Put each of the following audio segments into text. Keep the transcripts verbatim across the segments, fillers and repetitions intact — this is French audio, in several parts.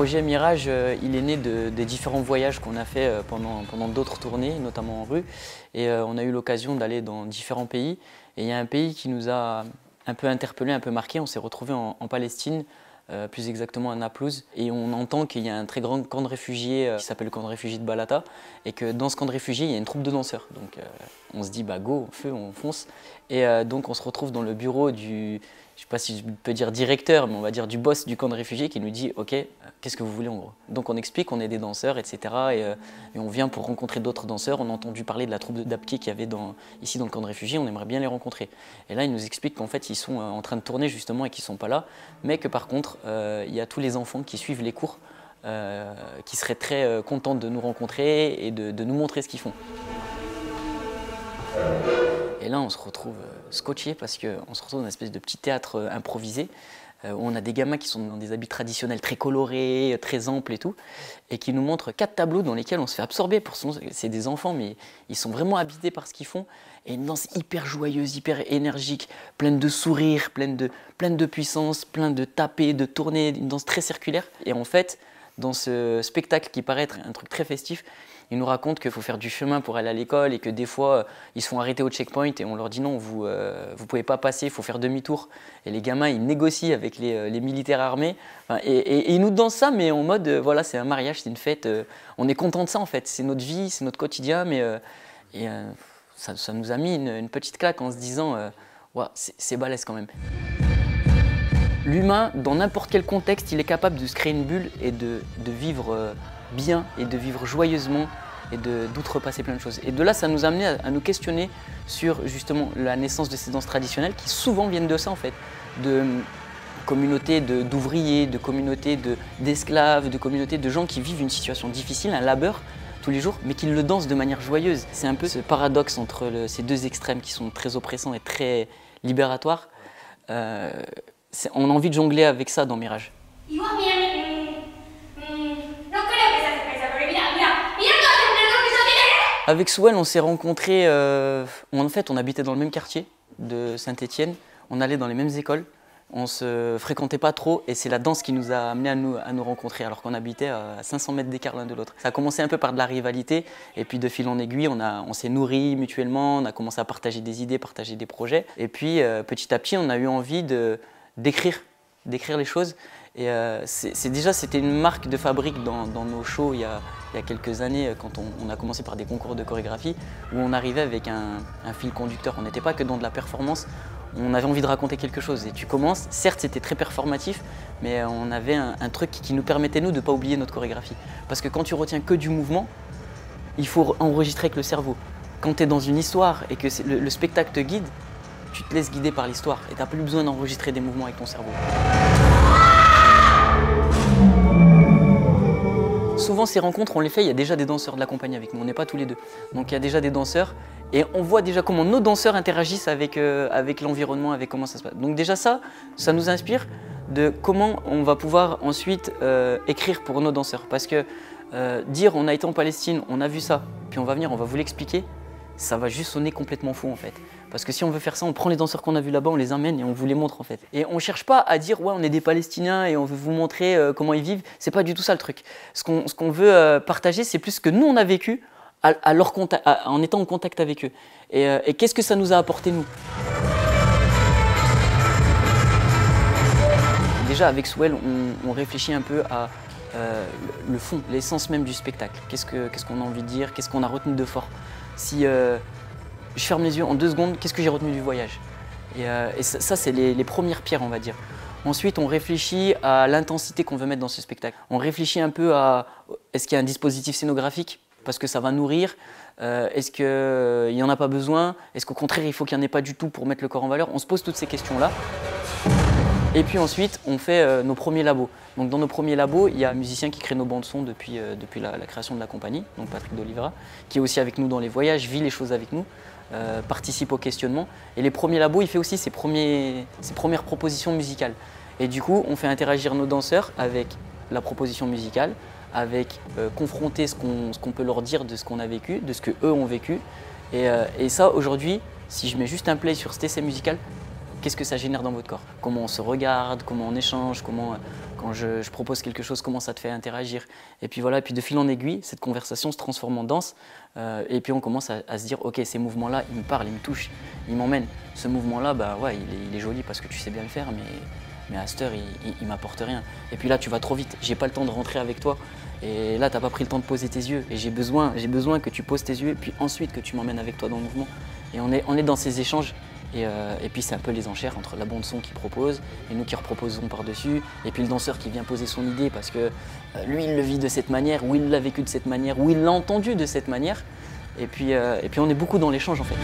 projet Mirage, euh, il est né de, des différents voyages qu'on a fait euh, pendant, pendant d'autres tournées, notamment en rue. Et euh, on a eu l'occasion d'aller dans différents pays. Et il y a un pays qui nous a un peu interpellé, un peu marqué. On s'est retrouvé en, en Palestine, euh, plus exactement à Naplouse. Et on entend qu'il y a un très grand camp de réfugiés euh, qui s'appelle le camp de réfugiés de Balata. Et que dans ce camp de réfugiés, il y a une troupe de danseurs. Donc euh, on se dit, bah go, feu, on fonce. Et euh, donc on se retrouve dans le bureau du... je ne sais pas si je peux dire directeur, mais on va dire du boss du camp de réfugiés qui nous dit « Ok, qu'est-ce que vous voulez en gros ?» Donc on explique qu'on est des danseurs, et cetera. Et, euh, et on vient pour rencontrer d'autres danseurs. On a entendu parler de la troupe d'Apki qu'il y avait dans, ici dans le camp de réfugiés, on aimerait bien les rencontrer. Et là, ils nous expliquent qu'en fait, ils sont en train de tourner justement et qu'ils ne sont pas là, mais que par contre, euh, il y a tous les enfants qui suivent les cours, euh, qui seraient très euh, contents de nous rencontrer et de, de nous montrer ce qu'ils font. Et là, on se retrouve scotché parce qu'on se retrouve dans une espèce de petit théâtre improvisé où on a des gamins qui sont dans des habits traditionnels très colorés, très amples et tout, et qui nous montrent quatre tableaux dans lesquels on se fait absorber. C'est des enfants, mais ils sont vraiment habités par ce qu'ils font. Et une danse hyper joyeuse, hyper énergique, pleine de sourires, pleine de, pleine de puissance, pleine de taper, de tourner, une danse très circulaire. Et en fait, dans ce spectacle qui paraît être un truc très festif, ils nous racontent qu'il faut faire du chemin pour aller à l'école et que des fois, ils se font arrêter au checkpoint et on leur dit non, vous ne euh, pouvez pas passer, il faut faire demi-tour. Et les gamins, ils négocient avec les, les militaires armés. Enfin, et, et, et ils nous dansent ça, mais en mode, euh, voilà, c'est un mariage, c'est une fête. Euh, on est content de ça en fait, c'est notre vie, c'est notre quotidien. Mais euh, et, euh, ça, ça nous a mis une, une petite claque en se disant, euh, ouais, c'est balèze quand même. L'humain, dans n'importe quel contexte, il est capable de se créer une bulle et de, de vivre euh, bien et de vivre joyeusement et d'outrepasser plein de choses. Et de là, ça nous a amené à, à nous questionner sur justement la naissance de ces danses traditionnelles qui souvent viennent de ça en fait, de communautés d'ouvriers, de, de communautés d'esclaves, de, de communautés de gens qui vivent une situation difficile, un labeur tous les jours, mais qui le dansent de manière joyeuse. C'est un peu ce paradoxe entre le, ces deux extrêmes qui sont très oppressants et très libératoires. Euh, on a envie de jongler avec ça dans Mirage. Avec Souel, on s'est rencontrés, euh, en fait on habitait dans le même quartier de Saint-Étienne, on allait dans les mêmes écoles, on se fréquentait pas trop et c'est la danse qui nous a amenés à nous, à nous rencontrer alors qu'on habitait à cinq cents mètres d'écart l'un de l'autre. Ça a commencé un peu par de la rivalité et puis de fil en aiguille on, on s'est nourris mutuellement, on a commencé à partager des idées, partager des projets et puis euh, petit à petit on a eu envie d'écrire, d'écrire les choses. Et euh, c'est déjà, c'était une marque de fabrique dans, dans nos shows il y, a, il y a quelques années quand on, on a commencé par des concours de chorégraphie où on arrivait avec un, un fil conducteur. On n'était pas que dans de la performance, on avait envie de raconter quelque chose. Et tu commences, certes c'était très performatif, mais on avait un, un truc qui nous permettait nous de ne pas oublier notre chorégraphie. Parce que quand tu retiens que du mouvement, il faut enregistrer avec le cerveau. Quand tu es dans une histoire et que le, le spectacle te guide, tu te laisses guider par l'histoire et tu n'as plus besoin d'enregistrer des mouvements avec ton cerveau. Souvent ces rencontres, on les fait, il y a déjà des danseurs de la compagnie avec nous, on n'est pas tous les deux. Donc il y a déjà des danseurs et on voit déjà comment nos danseurs interagissent avec, euh, avec l'environnement, avec comment ça se passe. Donc déjà ça, ça nous inspire de comment on va pouvoir ensuite euh, écrire pour nos danseurs. Parce que euh, dire on a été en Palestine, on a vu ça, puis on va venir, on va vous l'expliquer, ça va juste sonner complètement faux en fait. Parce que si on veut faire ça, on prend les danseurs qu'on a vus là-bas, on les emmène et on vous les montre en fait. Et on ne cherche pas à dire ouais on est des Palestiniens et on veut vous montrer euh, comment ils vivent, c'est pas du tout ça le truc. Ce qu'on ce qu'on veut euh, partager, c'est plus ce que nous on a vécu à, à leur contact, à, en étant en contact avec eux. Et, euh, et qu'est-ce que ça nous a apporté nous? Déjà avec Souel, on, on réfléchit un peu à euh, le fond, l'essence même du spectacle. Qu'est-ce que, qu'est-ce qu'on a envie de dire, qu'est-ce qu'on a retenu de fort. Si euh, je ferme les yeux en deux secondes, qu'est-ce que j'ai retenu du voyage? Et, euh, et ça, ça c'est les, les premières pierres, on va dire. Ensuite, on réfléchit à l'intensité qu'on veut mettre dans ce spectacle. On réfléchit un peu à, est-ce qu'il y a un dispositif scénographique? Parce que ça va nourrir. Euh, est-ce qu'il euh, n'y en a pas besoin? Est-ce qu'au contraire, il faut qu'il n'y en ait pas du tout pour mettre le corps en valeur? On se pose toutes ces questions-là. Et puis ensuite, on fait euh, nos premiers labos. Donc dans nos premiers labos, il y a un musicien qui crée nos bandes son depuis, euh, depuis la, la création de la compagnie, donc Patrick d'Olivera, qui est aussi avec nous dans les voyages, vit les choses avec nous, euh, participe au questionnement. Et les premiers labos, il fait aussi ses, premiers, ses premières propositions musicales. Et du coup, on fait interagir nos danseurs avec la proposition musicale, avec euh, confronter ce qu'on ce qu'on peut leur dire de ce qu'on a vécu, de ce qu'eux ont vécu. Et, euh, et ça, aujourd'hui, si je mets juste un play sur cet essai musical, qu'est-ce que ça génère dans votre corps? Comment on se regarde, comment on échange, comment, Quand je, je propose quelque chose, comment ça te fait interagir? Et puis voilà, et puis de fil en aiguille, cette conversation se transforme en danse. Euh, et puis on commence à, à se dire, ok, ces mouvements-là, ils me parlent, ils me touchent, ils m'emmènent. Ce mouvement-là, bah ouais, il est, il est joli parce que tu sais bien le faire, mais, mais à cette heure, il, il, il m'apporte rien. Et puis là, tu vas trop vite. J'ai pas le temps de rentrer avec toi. Et là, tu n'as pas pris le temps de poser tes yeux. Et j'ai besoin, j'ai besoin que tu poses tes yeux, et puis ensuite que tu m'emmènes avec toi dans le mouvement. Et on est, on est dans ces échanges. Et, euh, et puis c'est un peu les enchères entre la bande son qui propose et nous qui reproposons par-dessus. Et puis le danseur qui vient poser son idée parce que euh, lui, il le vit de cette manière, ou il l'a vécu de cette manière, ou il l'a entendu de cette manière. Et puis, euh, et puis on est beaucoup dans l'échange en fait.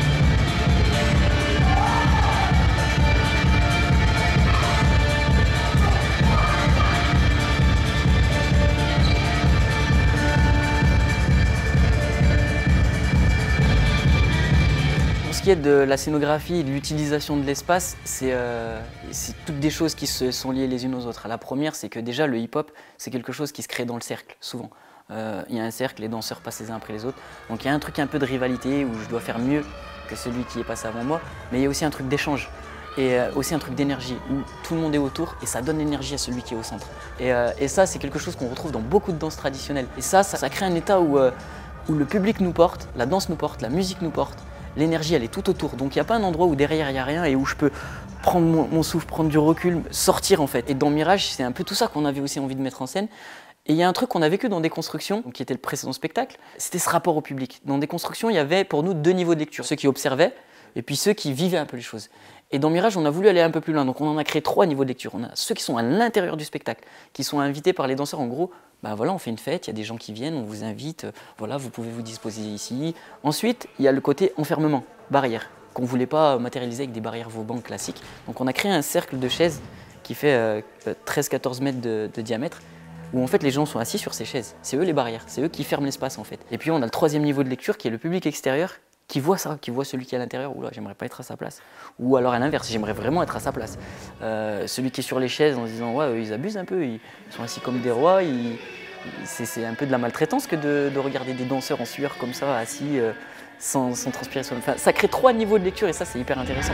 De la scénographie et de l'utilisation de l'espace, c'est euh, toutes des choses qui se sont liées les unes aux autres. La première, c'est que déjà le hip-hop, c'est quelque chose qui se crée dans le cercle, souvent. Euh, il y a un cercle, les danseurs passent les uns après les autres. Donc il y a un truc un peu de rivalité où je dois faire mieux que celui qui est passé avant moi, mais il y a aussi un truc d'échange et euh, aussi un truc d'énergie où tout le monde est autour et ça donne l'énergie à celui qui est au centre. Et, euh, et ça, c'est quelque chose qu'on retrouve dans beaucoup de danses traditionnelles. Et ça, ça, ça crée un état où, euh, où le public nous porte, la danse nous porte, la musique nous porte. L'énergie, elle est tout autour. Donc il n'y a pas un endroit où derrière il n'y a rien et où je peux prendre mon, mon souffle, prendre du recul, sortir en fait. Et dans Mirage, c'est un peu tout ça qu'on avait aussi envie de mettre en scène. Et il y a un truc qu'on a vécu dans Déconstruction, qui était le précédent spectacle, c'était ce rapport au public. Dans Déconstruction, il y avait pour nous deux niveaux de lecture. Ceux qui observaient et puis ceux qui vivaient un peu les choses. Et dans Mirage, on a voulu aller un peu plus loin. Donc on en a créé trois niveaux de lecture. On a ceux qui sont à l'intérieur du spectacle, qui sont invités par les danseurs. En gros, ben voilà, on fait une fête, il y a des gens qui viennent, on vous invite, voilà, vous pouvez vous disposer ici. Ensuite, il y a le côté enfermement, barrière, qu'on ne voulait pas matérialiser avec des barrières Vauban classiques. Donc on a créé un cercle de chaises qui fait euh, treize à quatorze mètres de, de diamètre, où en fait les gens sont assis sur ces chaises. C'est eux les barrières, c'est eux qui ferment l'espace en fait. Et puis on a le troisième niveau de lecture qui est le public extérieur, qui voit ça, qui voit celui qui est à l'intérieur, oula, j'aimerais pas être à sa place. Ou alors à l'inverse, j'aimerais vraiment être à sa place. Euh, celui qui est sur les chaises en se disant, ouais, eux, ils abusent un peu, ils sont assis comme des rois, c'est un peu de la maltraitance que de, de regarder des danseurs en sueur comme ça, assis, euh, sans, sans transpirer sur le... Enfin, ça crée trois niveaux de lecture et ça, c'est hyper intéressant.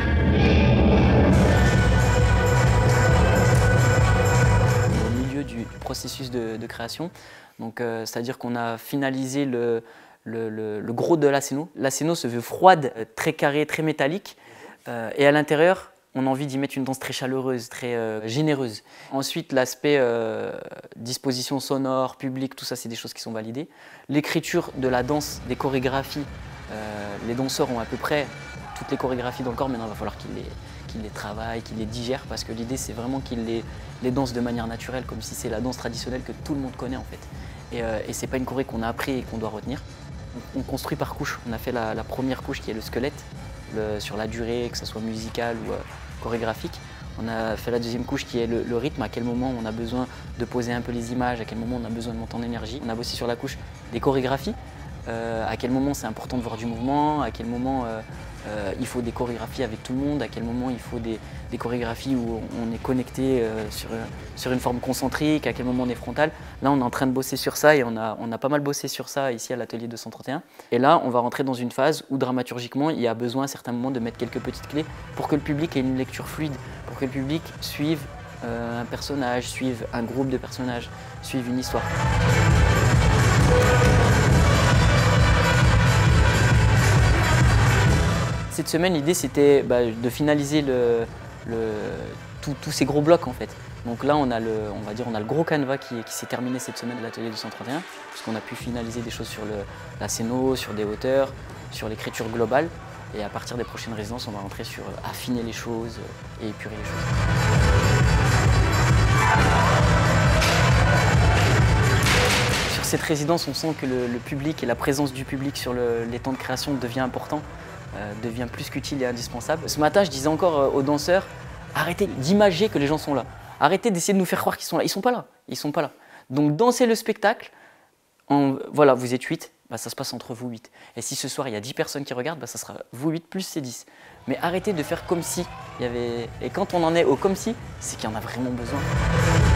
Au milieu du, du processus de, de création, donc euh, c'est-à-dire qu'on a finalisé le... Le, le, le gros de l'acéno. L'acéno se veut froide, très carrée, très métallique. Euh, et à l'intérieur, on a envie d'y mettre une danse très chaleureuse, très euh, généreuse. Ensuite, l'aspect euh, disposition sonore, public, tout ça, c'est des choses qui sont validées. L'écriture de la danse, des chorégraphies, euh, les danseurs ont à peu près toutes les chorégraphies dans le corps. Maintenant, il va falloir qu'ils les, qu'ils les travaillent, qu'ils les digèrent, parce que l'idée, c'est vraiment qu'ils les, les dansent de manière naturelle, comme si c'est la danse traditionnelle que tout le monde connaît, en fait. Et, euh, et c'est pas une choré qu'on a appris et qu'on doit retenir. On construit par couche. On a fait la, la première couche qui est le squelette, le, sur la durée, que ce soit musicale ou euh, chorégraphique. On a fait la deuxième couche qui est le, le rythme, à quel moment on a besoin de poser un peu les images, à quel moment on a besoin de monter en énergie. On a bossé sur la couche des chorégraphies, euh, à quel moment c'est important de voir du mouvement, à quel moment euh, euh, il faut des chorégraphies avec tout le monde, à quel moment il faut des, des chorégraphies où on est connecté euh, sur, sur une forme concentrique, à quel moment on est frontal. Là, on est en train de bosser sur ça et on a, on a pas mal bossé sur ça ici à l'atelier deux cent trente et un. Et là, on va rentrer dans une phase où dramaturgiquement, il y a besoin à certains moments de mettre quelques petites clés pour que le public ait une lecture fluide, pour que le public suive euh, un personnage, suive un groupe de personnages, suive une histoire. Cette semaine, l'idée, c'était bah, de finaliser le, le, tous ces gros blocs en fait. Donc là, on a le, on va dire, on a le gros canevas qui, qui s'est terminé cette semaine de l'atelier deux cent trente et un, puisqu'on a pu finaliser des choses sur le, la scéno, sur des hauteurs, sur l'écriture globale. Et à partir des prochaines résidences, on va rentrer sur euh, affiner les choses et épurer les choses. Sur cette résidence, on sent que le, le public et la présence du public sur le, les temps de création devient important. Euh, devient plus qu'utile et indispensable. Ce matin, je disais encore euh, aux danseurs, arrêtez d'imager que les gens sont là. Arrêtez d'essayer de nous faire croire qu'ils sont là. Ils ne sont pas là. Ils sont pas là. Donc dansez le spectacle. En, voilà, vous êtes huit, bah, ça se passe entre vous huit. Et si ce soir, il y a dix personnes qui regardent, bah, ça sera vous huit plus ces dix. Mais arrêtez de faire comme si il y avait... Et quand on en est au comme si, c'est qu'il y en a vraiment besoin.